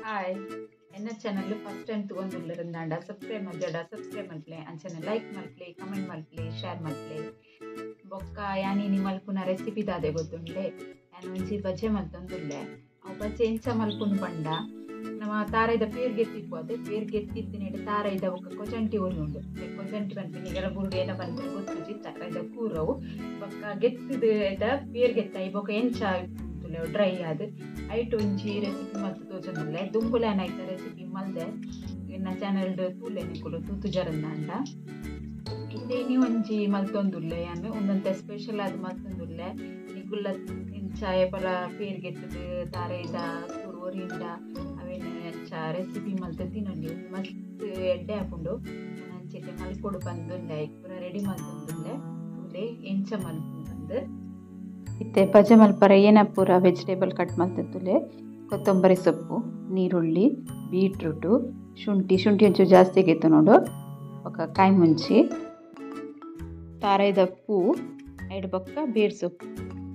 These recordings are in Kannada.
ಹಾಯ್ ಎನ್ನ ಚಾನಲ್ ಫಸ್ಟ್ ಟೈಮ್ ತಗೊಂಡುಳ್ಳರಿಂದಾಂಡ ಸಬ್ಸ್ಕ್ರೈಬ್ ಮಲ್ಜಡ ಸಬ್ಸ್ಕ್ರೈಬ್ ಮಲ್ಪಲೆ ಅಂಚನೆ ಲೈಕ್ ಮಲ್ಪಲೆ ಕಮೆಂಟ್ ಮಲ್ಪಲೆ ಶೇರ್ ಮಲ್ಪಲೆ ಬೊಕ್ಕ ಯಾನಿ ಮಲ್ಪುನ ರೆಸಿಪಿ ದಾದೆ ಗೊತ್ತುಂಡ್ಲೆ ನಾನು ಒಂಜಿ ಬಜೆ ಮಲ್ತೊಂದುಲ್ಲೆ ಅವು ಬಜೆ ಎಂಚ ಮಲ್ಪುನು ಪಂಡ ನಮ್ಮ ತಾರೈದ ಪೇರ್ ಗೆತ್ತಿಪ್ಪೋದೆ ಪೇರ್ ಗೆತ್ತಿತ್ತಿನೇಡು ತಾರೈದ ಬೊಕ್ಕ ಕೊಜಂಟಿ ಒಲ್ಲುಂಡು ಕೊಜಂಟಿ ಪನ್ಪಿನಿ ಈಗೆಲ್ಲ ಬುರ್ಡು ಏನ ಪನ್ಪುನ ಗೊತ್ತುಜಿ ತಾರೈದ ಕೂರವು ಬೊಕ್ಕ ಗೆತ್ತಿದ ಪೇರ್ ಗೆತ್ತಾಯಿ ಬೊಕ್ಕ ಎಂಚ ಡ್ರೈ ಆದ್ ಐಟ್ ಒಂಜಿ ರೆಸಿಪಿ ಮಲ್ತು ತೋಜೊಂದುಲ್ಲೆ ದುಂಬುಲೆನ ಐತ ರೆಸಿಪಿ ಮಲ್ದೆ ಇನ್ನ ಚಾನೆಲ್ ತೂಲೆ ನಿಕುಲು ತೂತು ಜರಂದಾಂಡ ಇತ್ತೇನಿ ಒಂಜಿ ಮಲ್ತೊಂದುಲ್ಲೆ ಯಾನು ಒಂದಂತೆ ಸ್ಪೆಷಲ್ ಆದ್ ಮಲ್ತೊಂದುಲ್ಲೆ ನಿಕುಲ್ಲ ಇಂಚ ಏಪಲ ಪೇರ್ ಗೆತ್ತದ ತಾರೆದ ಕುರುವರಿಂಡ ಅವೇನು ಎಂಚ ರೆಸಿಪಿ ಮಲ್ತು ತಿನ್ನೊಂಡಿ ಮಸ್ತ್ ಎಡ್ಡೆ ಹಾಕೊಂಡು ಅಂಚೆತೆ ಮಲ್ಕೊಡು ಬಂದುಲ್ಲೆ ಪೂರ ರೆಡಿ ಮಲ್ತೊಂದುಲ್ಲೆ ತೂಲೆ ಎಂಚ ಮಲ್ಪು ಬಂದು ಇತ್ತೆ ಬಜೆ ಮಲ್ಪರ ಏನ ಪೂರ ವೆಜಿಟೇಬಲ್ ಕಟ್ ಮಲ್ತುಲೆ ಕೊತ್ತಂಬರಿ ಸೊಪ್ಪು ನೀರುಳ್ಳಿ ಬೀಟ್ರೂಟು ಶುಂಠಿ ಒಂಚೂರು ಜಾಸ್ತಿ ಆಗಿತ್ತು ನೋಡು ಬೊಕ್ಕ ಕಾಯಿ ಮುಂಚಿ ತಾರೈದ ಪೂ ಐಡ್ ಬೊಕ್ಕ ಬೇರ್ ಸೊಪ್ಪು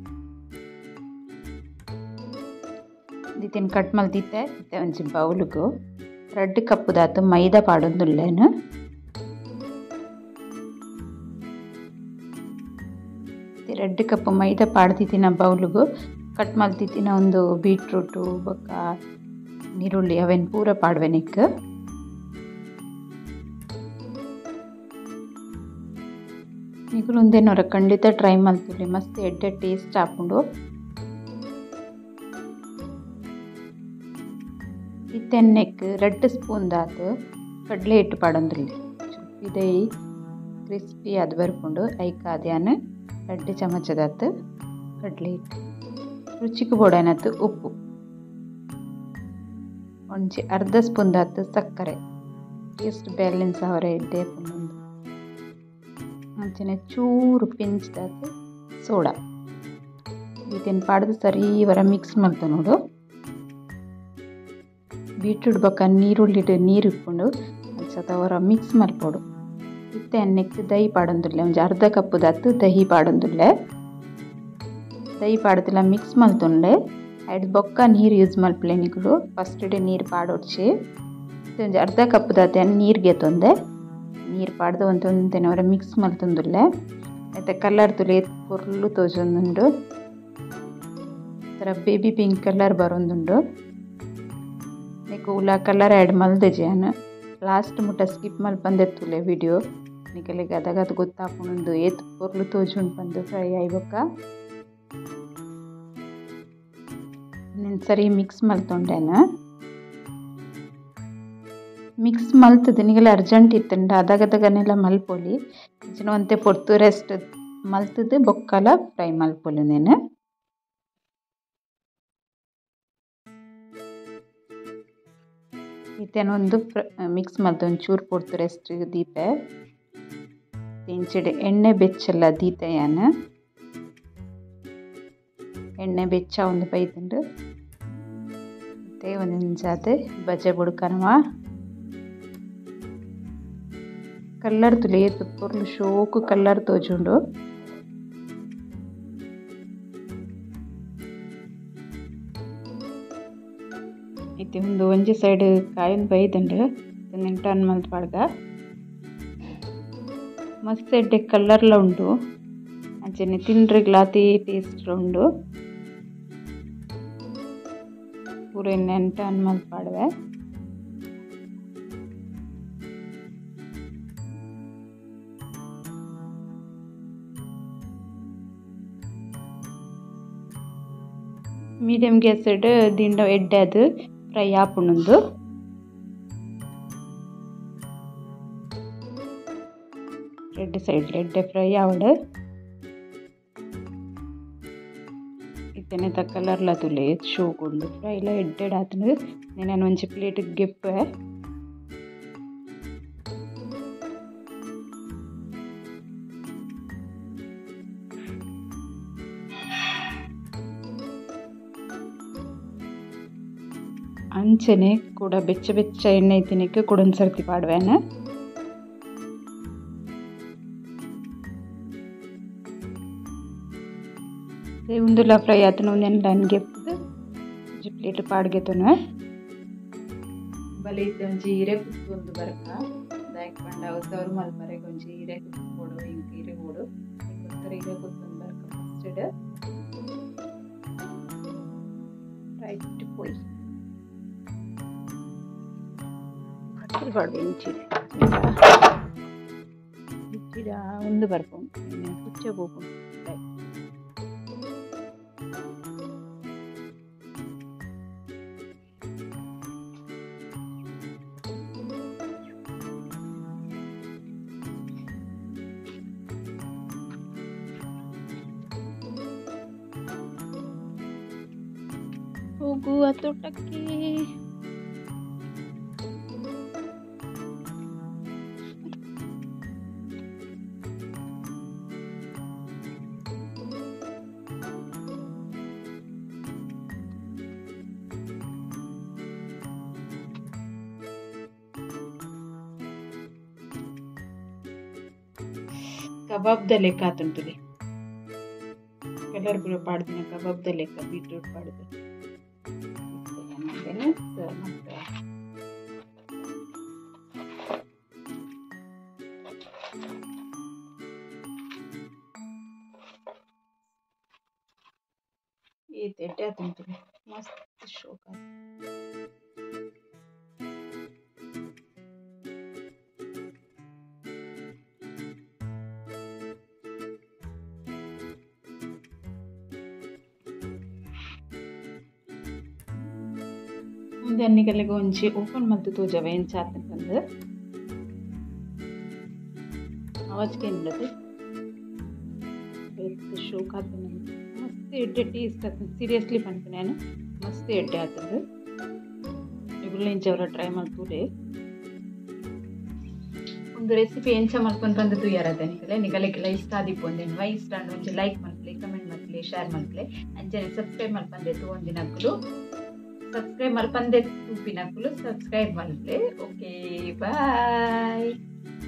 ದಿತ್ತಿನ ಕಟ್ ಮಲ್ತಿತ್ತೆ ಇತ್ತೆ ಒಂಜಿ ಬೌಲ್ಗು 2 ಕಪ್ ದಾತು ಮೈದಾ ಪಾಡೊಂದುಲ್ಲೇನು 2 ಕಪ್ ಮೈದಾ ಪಾಡ್ದಿತ್ತಿನ ಬೌಲ್ಗು ಕಟ್ ಮಲ್ತಿತ್ತಿನ ಒಂದು ಬೀಟ್ರೂಟು ಬೊಕ್ಕ ನೀರುಳ್ಳಿ ಅವೇನು ಪೂರ ಪಾಡ್ವೆನಿಕ್ ನಿಕುಲು ಉಂದೆನೋರ ಖಂಡಿತ ಟ್ರೈ ಮಲ್ತುಲಿ ಮಸ್ತ್ ಎಡ್ಡೆ ಟೇಸ್ಟ್ ಹಾಕೊಂಡು ಇತ್ತೆನ್ನೆಕ್ 2 ಸ್ಪೂನ್ ದಾತು ಕಡ್ಲೆ ಹಿಟ್ಟು ಪಾಡೊಂದುಲ್ಲೆ ಇದೈ ಕ್ರಿಸ್ಪಿ ಅದು ಬರ್ಕೊಂಡು ಐಕ ಅದ್ಯಾನು 2 ಚಮಚದಾತು ಕಡ್ಲೆ ಹಿಟ್ಟು ರುಚಿಗೆ ಬೋಡನತ್ತು ಉಪ್ಪು ಒಂಜಿ ಅರ್ಧ ಸ್ಪೂನ್ ದಾತು ಸಕ್ಕರೆ ಟೇಸ್ಟ್ ಬ್ಯಾಲೆನ್ಸ್ ಅವರೇ ಇದ್ದೇ ಪುಂಡು ಅಂಚನೆ ಚೂರು ಪಿಂಚ್ ದಾತು ಸೋಡಾ ಇದನ್ನು ಪಾಡ್ದು ಸರಿ ವರ ಮಿಕ್ಸ್ ಮಲ್ತು ನೋಡು ಬೀಟ್ರೂಟ್ ಬೊಕ್ಕ ನೀರುಳ್ಳಿಡು ನೀರು ಇಟ್ಕೊಂಡು ಅಂಚದವರ ಮಿಕ್ಸ್ ಮಲ್ಪೋಡು ಇತ್ತೆ ಎಣ್ಣೆಗೆ ದಹಿ ಪಾಡೊಂದುಲ್ಲೆ ಒಂಜಿ ಅರ್ಧ ಕಪ್ ದಾತು ದಹಿ ಪಾಡೊಂದುಲ್ಲೆ ದಹಿ ಪಾಡ್ದಿಲ್ಲ ಮಿಕ್ಸ್ ಮಲ್ತುಂಡೆ ಐಡ್ ಬೊಕ್ಕ ನೀರು ಯೂಸ್ ಮಲ್ಪಲೆ ನಿಕುಲು ಫಸ್ಟ್ ಡೇ ನೀರು ಪಾಡೊಡ್ಚಿ ಒಂಜಿ ಅರ್ಧ ಕಪ್ ದಾತೆ ನೀರು ಗೆತ್ತೊಂದೆ ನೀರು ಪಾಡ್ದು ಒಂದೊಂದೆನವರ ಮಿಕ್ಸ್ ಮಲ್ತೊಂದುಲ್ಲೆ ಮತ್ತು ಕಲರ್ ತುಲೆ ಪೊರ್ಲು ತೋಜೊಂದುಂಡು ಥರ ಬೇಬಿ ಪಿಂಕ್ ಕಲರ್ ಬರೊಂದುಂಡು ನಿಕುಲ ಕಲರ್ ಆ್ಯಡ್ ಮಲ್ದೆ ಜಾನು ಲಾಸ್ಟ್ ಮುಟ್ಟ ಸ್ಕಿಪ್ ಮಲ್ಪಂದೆತ್ತುಲೆ ವಿಡಿಯೋ ನಿಕಲಿಗೆ ಅದಾಗದು ಗೊತ್ತಾಪುಂಡು ಏತ್ ಪೊರ್ಲು ತೋಜುಂಡು ಬಂದು ಫ್ರೈ ಆಯ್ಬೊಕ್ಕ ನೀನು ಸರಿ ಮಿಕ್ಸ್ ಮಲ್ತೊಂಡೇನ ಮಿಕ್ಸ್ ಮಲ್ತದು ನಿಗಲ ಅರ್ಜೆಂಟ್ ಇತ್ತಂಡ ಅದಾಗದಾಗನೆಲ್ಲ ಮಲ್ಪೊಲಿ ಇಂಚಿನ ಒಂತೆ ಪೊರ್ತು ರೆಸ್ಟ್ ಮಲ್ತದು ಬೊಕ್ಕಲ ಫ್ರೈ ಮಲ್ಪೊಲಿ ನೀನು ಇತ್ತೇನೊಂದು ಮಿಕ್ಸ್ ಮಲ್ತು ಒಂಚೂರು ಪೊರ್ತು ರೆಸ್ಟ್ ದೀಪೆ ಇಂಚಿಡೆ ಎಣ್ಣೆ ಬೆಚ್ಚಲ್ಲ ದೀತೆ ಯಾನು ಎಣ್ಣೆ ಬೆಚ್ಚ ಒಂದು ಬೈತುಂಡು ಮತ್ತೆ ಒಂದೊಂಜಾತೆ ಬಜೆ ಬುಡ್ಕನವ ಕಲ್ಲರ್ ತುಲೆ ತುಪ್ಪುರ್ಲು ಶೋಕು ಕಲ್ಲರ್ ತೋಜುಂಡು ಇತ್ತೆ ಒಂದು ಒಂಜಿ ಸೈಡ್ ಕಾಯೊಂದು ಬೈದುಂಡು ಟರ್ನ್ ಮಲ್ತ್ಪಾಡ್ಗ ಮಸ್ತ್ ಎಡ್ಡೆ ಕಲ್ಲರ್ಲ ಉಂಡು ಅಂಚನೆ ತಿನ್ರಿಗ್ಲಾತಿ ಟೇಸ್ಟ್ ಉಂಡು ಪೂರ ಇನ್ನೆನ್ ಟರ್ನ್ ಮಲ್ತ್ಪಾಡ್ವೆ ಮೀಡಿಯಂ ಗ್ಯಾಸ್ ಇಡ್ ದಿಂಡ ಎಡ್ಡೆ ಅದು ಫ್ರೈ ಆಪುಂಡು ರೆಡ್ ಸೈಡ್ ಎಡ್ಡೆ ಫ್ರೈ ಆವಡು ಇತ್ತನೆ ಕಲರ್ಲ ತುಲೆ ಶೋಗುಂಡು ಫ್ರೈಲ ಎಡ್ಡೆಡ್ ಆತನು నేను ಒಂಜಿ ಪ್ಲೇಟ್ ಗೆಪ್ಪೆ ಅಂಚನೆ ಕೂಡ ಬೆಚ್ಚ ಎಣ್ಣೆ ತಿನ್ನಕ್ಕೆ ಕೂಡ ಒಂದು ಸರ್ತಿ ಪಾಡ್ವೇನ ಉಂದುಲ ಫ್ರೈ ಆತನ ಒಂದೆಲ್ಲ ನನಗೆ ಪ್ಲೇಟ್ ಪಾಡ್ಗೆತನ ಬಲೆ ಒಂಜಿ ಹೀರೆ ಕುತ್ತೊಂದು ಬರ್ಕ ದಾಯಕ್ ಪಂಡ ಅವತ್ತವ್ರು ಮಲ್ಪರೆಗೆ ಒಂಜಿ ಹೀರೆ ಕುತ್ಕೊಡು ಹಿಂಗೆ ಹೀರೆ ಕೊಡು ಹಿಂಗೋಸ್ಕರ ಹೀರೆ ಕುತ್ತೊಂದು ಬರ್ಕ ಫಸ್ಟೆಡ್ ರೈಟ್ ಪೋಯಿ ಕಟ್ಟಿರ್ಬಾರ್ದು ಇಂಚಿಡ ಒಂದು ಬರ್ಕೊಂಡು ಕುಚ್ಚ ಹೋಗು ಹೋಗುವ ತೋಟಕ್ಕೆ ಕಬಾಬ್ದ ಲೆಕ್ಕ ಆತುಂಟುಲಿ ಕಲರ್ ಪೂರ ಪಾಡ್ದಿನ ಕಬಾಬ್ದ ಲೆಕ್ಕ ಬೀಟ್ರೂಟ್ ಪಾಡ್ದು ಮತ್ತೆ ಈ ತೆಟ್ಟೆ ಆತುಂಟುಲಿ ಮಸ್ತ್ ಶೋಕ ಮುಂದೆ ಅನ್ನಿಗೆಲ್ಲ ಒಂಚಿ ಓಪನ್ ಮತ್ತು ತೋಜವ ಎಂಚಾತಂದು ಆವಾಜ್ಗೆ ಏನಿಲ್ಲದೆ ಶೋಕ್ ಆತ ಮಸ್ತ್ ಎಡ್ಡೆ ಟೇಸ್ಟ್ ಆಗ್ತದೆ ಸೀರಿಯಸ್ಲಿ ಪಂಪು ನಾನು ಮಸ್ತ್ ಎಡ್ಡೆ ಆಗ್ತದೆ ಇವುಗಳ ಇಂಚವರ ಟ್ರೈ ಮಾಡ್ತೂಲೆ ಒಂದು ರೆಸಿಪಿ ಎಂಚ ಮಲ್ಕೊಂಡು ಬಂದದ್ದು ಯಾರದ ನಿಗಲೆಗೆಲ್ಲ ಇಷ್ಟ ಆದಿಪ್ಪೊಂದೇನು ಇಷ್ಟ ಒಂಚೆ ಲೈಕ್ ಮಲ್ಪಲೆ ಕಮೆಂಟ್ ಮಲ್ಪಲೆ ಶೇರ್ ಮಲ್ಪಲೆ ಅಂಚನೆ ಸಬ್ಸ್ಕ್ರೈಬ್ ಮಲ್ಪಂದೆ ಒಂದಿನಕ್ಕಲು ಸಬ್ಸ್ಕ್ರೈಬ್ ಮಲ್ಪಂದೆ ತೂಪಿನಕ್ಕಲು ಸಬ್ಸ್ಕ್ರೈಬ್ ಮಲ್ಪಲೆ ಓಕೆ ಬಾಯ್.